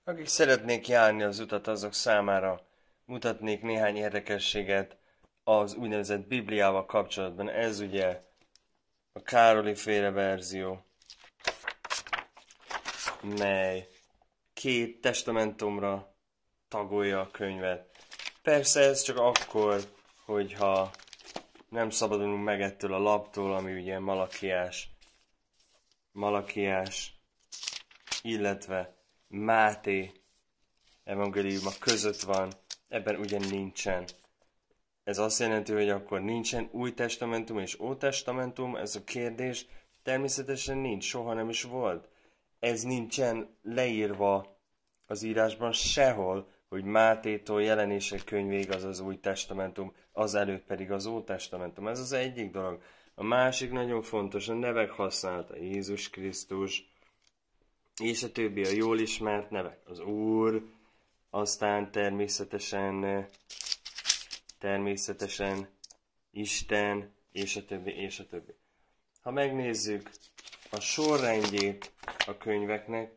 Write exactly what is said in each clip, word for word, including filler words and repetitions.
Akik szeretnék járni az utat, azok számára mutatnék néhány érdekességet az úgynevezett Bibliával kapcsolatban. Ez ugye a Károli féle verzió, mely két testamentumra tagolja a könyvet. Persze ez csak akkor, hogyha nem szabadulunk meg ettől a laptól, ami ugye Malakiás, Malakiás, illetve Máté evangéliuma között van, ebben ugyan nincsen. Ez azt jelenti, hogy akkor nincsen új testamentum és ótestamentum, ez a kérdés természetesen nincs, soha nem is volt. Ez nincsen leírva az írásban sehol, hogy Mátétól Jelenések könyvéig az az új testamentum, az előtt pedig az ótestamentum. Ez az egyik dolog. A másik nagyon fontos, a nevek használata. Jézus Krisztus, és a többi a jól ismert nevek. Az Úr, aztán természetesen, természetesen Isten, és a többi, és a többi. Ha megnézzük a sorrendjét a könyveknek,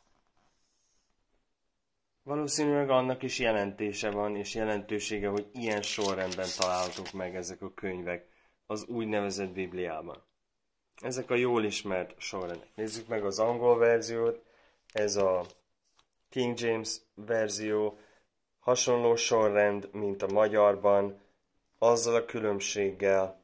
valószínűleg annak is jelentése van, és jelentősége, hogy ilyen sorrendben találhatók meg ezek a könyvek az úgynevezett Bibliában. Ezek a jól ismert sorrendek. Nézzük meg az angol verziót, ez a King James verzió, hasonló sorrend, mint a magyarban, azzal a különbséggel,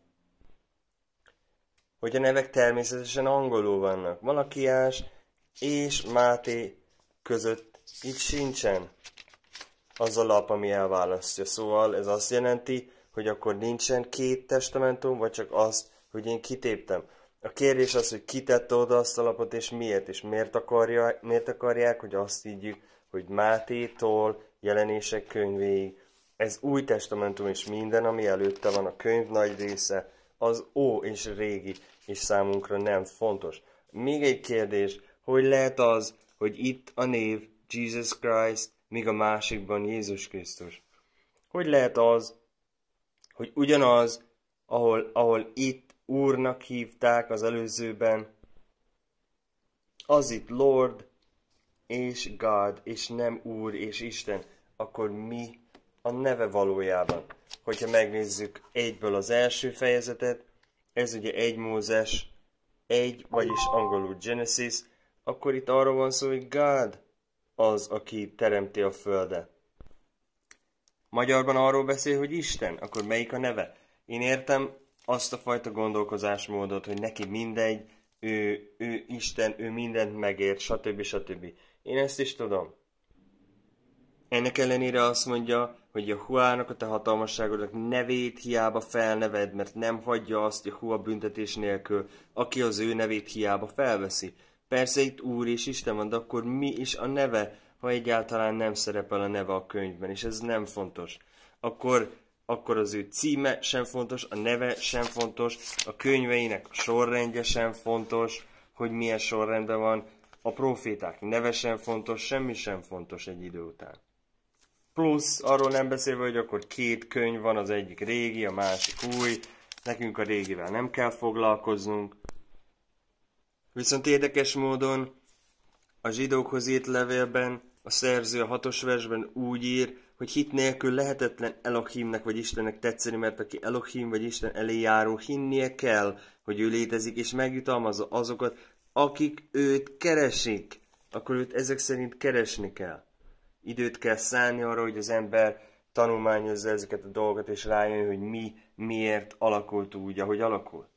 hogy a nevek természetesen angolul vannak. Malakiás és Máté között itt sincsen az a lap, ami elválasztja. Szóval ez azt jelenti, hogy akkor nincsen két testamentum, vagy csak azt, hogy én kitéptem. A kérdés az, hogy ki tette oda azt a lapot, és miért, és miért, akarja, miért akarják, hogy azt higgyük, hogy Mátétól Jelenések könyvéig. Ez új testamentum, és minden, ami előtte van, a könyv nagy része, az ó és régi, és számunkra nem fontos. Még egy kérdés, hogy lehet az, hogy itt a név Jesus Christ, míg a másikban Jézus Krisztus? Hogy lehet az, hogy ugyanaz, ahol, ahol itt Úrnak hívták az előzőben, az itt Lord és God, és nem Úr és Isten, akkor mi a neve valójában? Hogyha megnézzük egyből az első fejezetet, ez ugye egy Mózes, egy, vagyis angolul Genesis, akkor itt arról van szó, hogy God az, aki teremti a földet. Magyarban arról beszél, hogy Isten, akkor melyik a neve? Én értem azt a fajta gondolkozásmódot, hogy neki mindegy, ő, ő Isten, ő mindent megért, stb. stb. Én ezt is tudom. Ennek ellenére azt mondja, hogy Jehuának, a te hatalmasságodnak nevét hiába felneved, mert nem hagyja azt Jehua büntetés nélkül, aki az ő nevét hiába felveszi. Persze itt Úr és Isten van, de akkor mi is a neve, ha egyáltalán nem szerepel a neve a könyvben, és ez nem fontos. Akkor, akkor az ő címe sem fontos, a neve sem fontos, a könyveinek a sorrendje sem fontos, hogy milyen sorrendben van, a proféták neve sem fontos, semmi sem fontos egy idő után. Plusz arról nem beszélve, hogy akkor két könyv van, az egyik régi, a másik új, nekünk a régivel nem kell foglalkoznunk. Viszont érdekes módon a zsidókhoz írt levélben a szerző a hatos versben úgy ír, hogy hit nélkül lehetetlen Elohimnek vagy Istennek tetszeni, mert aki Elohim vagy Isten elé járó, hinnie kell, hogy ő létezik, és megjutalmazza azokat, akik őt keresik. Akkor őt ezek szerint keresni kell. Időt kell szállni arra, hogy az ember tanulmányozza ezeket a dolgokat, és rájön, hogy mi, miért alakult úgy, ahogy alakul.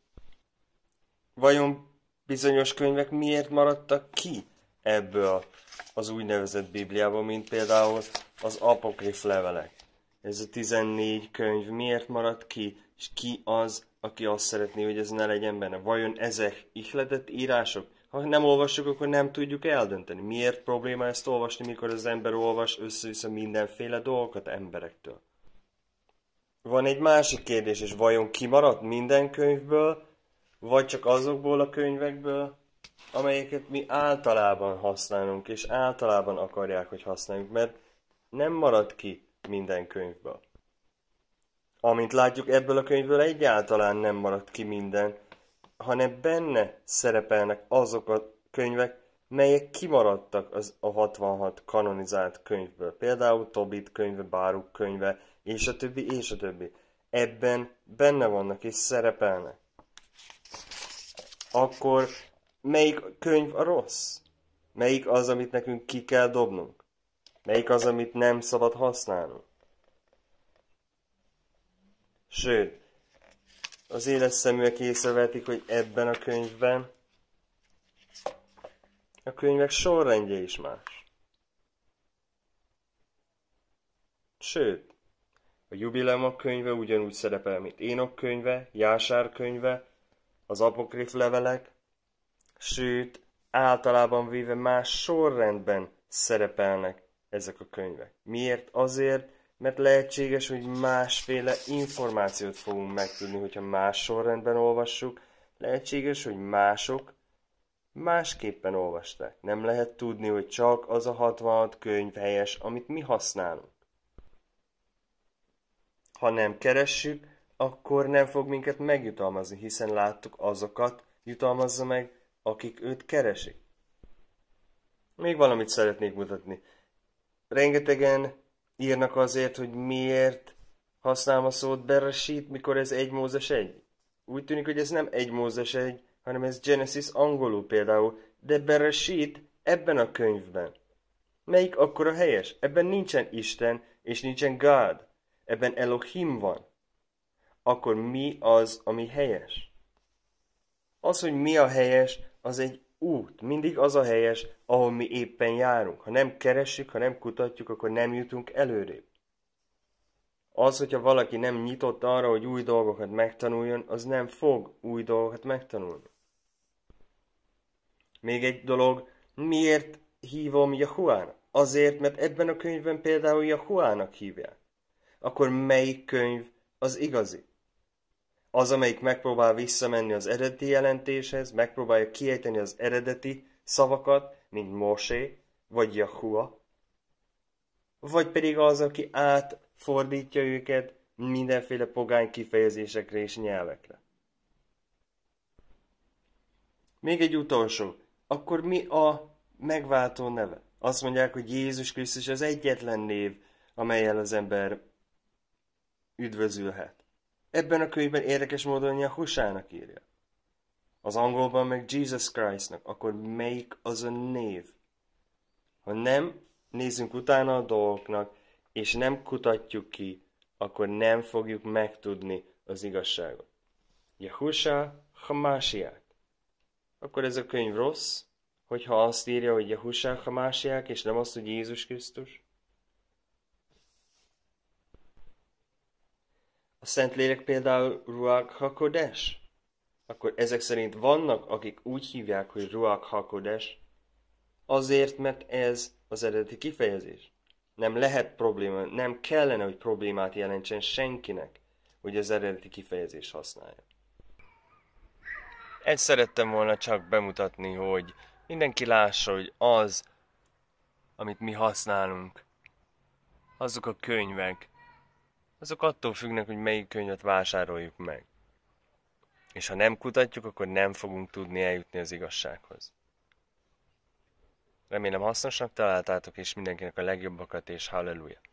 Vajon bizonyos könyvek miért maradtak ki ebből az úgynevezett Bibliából, mint például az apokrif levelek? Ez a tizennégy könyv miért maradt ki, és ki az, aki azt szeretné, hogy ez ne legyen benne? Vajon ezek ihletett írások? Ha nem olvassuk, akkor nem tudjuk eldönteni. Miért probléma ezt olvasni, mikor az ember olvas össze-vissza mindenféle dolgokat emberektől? Van egy másik kérdés, és vajon kimaradt minden könyvből, vagy csak azokból a könyvekből, amelyeket mi általában használunk, és általában akarják, hogy használjuk, mert nem marad ki minden könyvből. Amint látjuk, ebből a könyvből egyáltalán nem maradt ki minden, hanem benne szerepelnek azok a könyvek, melyek kimaradtak az a hatvanhat kanonizált könyvből. Például Tobit könyve, Báruk könyve, és a többi, és a többi. Ebben benne vannak és szerepelnek. Akkor melyik könyv a rossz? Melyik az, amit nekünk ki kell dobnunk? Melyik az, amit nem szabad használnunk? Sőt, az éles szeműek észrevetik, hogy ebben a könyvben a könyvek sorrendje is más. Sőt, a Jubileumok könyve ugyanúgy szerepel, mint Énok könyve, Jásár könyve, az apokrif levelek, sőt, általában véve más sorrendben szerepelnek ezek a könyvek. Miért? Azért, mert lehetséges, hogy másféle információt fogunk megtudni, hogyha más sorrendben olvassuk. Lehetséges, hogy mások másképpen olvasták. Nem lehet tudni, hogy csak az a hatvanhat könyv helyes, amit mi használunk. Ha nem keressük, akkor nem fog minket megjutalmazni, hiszen láttuk, azokat jutalmazza meg, akik őt keresik. Még valamit szeretnék mutatni. Rengetegen írnak azért, hogy miért használom a szót Bereshit, mikor ez egy Mózes egy. Úgy tűnik, hogy ez nem egy Mózes egy, hanem ez Genesis angolul például, de Bereshit ebben a könyvben. Melyik akkor a helyes? Ebben nincsen Isten, és nincsen God. Ebben Elohim van. Akkor mi az, ami helyes? Az, hogy mi a helyes, az egy út. Mindig az a helyes, ahol mi éppen járunk. Ha nem keressük, ha nem kutatjuk, akkor nem jutunk előrébb. Az, hogyha valaki nem nyitott arra, hogy új dolgokat megtanuljon, az nem fog új dolgokat megtanulni. Még egy dolog, miért hívom Jahuának? Azért, mert ebben a könyvben például Jahuának hívják. Akkor melyik könyv az igazi? Az, amelyik megpróbál visszamenni az eredeti jelentéshez, megpróbálja kiejteni az eredeti szavakat, mint Mosé, vagy Jahua, vagy pedig az, aki átfordítja őket mindenféle pogány kifejezésekre és nyelvekre. Még egy utolsó. Akkor mi a megváltó neve? Azt mondják, hogy Jézus Krisztus az egyetlen név, amellyel az ember üdvözülhet. Ebben a könyvben érdekes módon Jahusának írja. Az angolban meg Jesus Christnak. Akkor melyik az a név? Ha nem nézzünk utána a dolgoknak, és nem kutatjuk ki, akkor nem fogjuk megtudni az igazságot. Jahusá Hamásiák. Akkor ez a könyv rossz, hogyha azt írja, hogy Jahusá Hamásiák, és nem azt, hogy Jézus Krisztus. A Szentlélek például Ruach HaKodesh. Akkor ezek szerint vannak, akik úgy hívják, hogy Ruach HaKodesh, azért, mert ez az eredeti kifejezés. Nem lehet probléma, nem kellene, hogy problémát jelentsen senkinek, hogy az eredeti kifejezés használja. Ezt szerettem volna csak bemutatni, hogy mindenki lássa, hogy az, amit mi használunk, azok a könyvek, azok attól függnek, hogy melyik könyvet vásároljuk meg. És ha nem kutatjuk, akkor nem fogunk tudni eljutni az igazsághoz. Remélem hasznosnak találtátok, és mindenkinek a legjobbakat, és halleluja!